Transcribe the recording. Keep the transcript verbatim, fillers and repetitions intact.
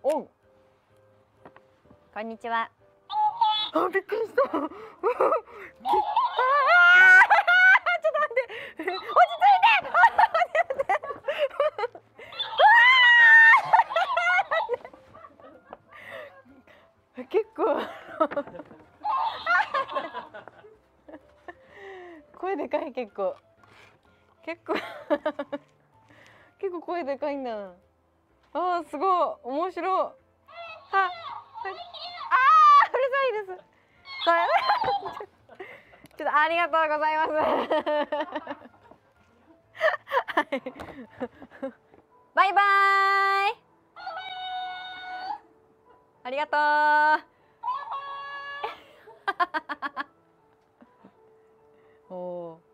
おう。こんにちは。あ、びっくりした。ああ、ちょっと待って。落ち着いて。結構声でかい。結構結構結構声でかいんだな。あー、すごい面白い。あ、あー、うるさいです。それちょっとありがとうございます。はい、バイバーイ。ありがとう。おお。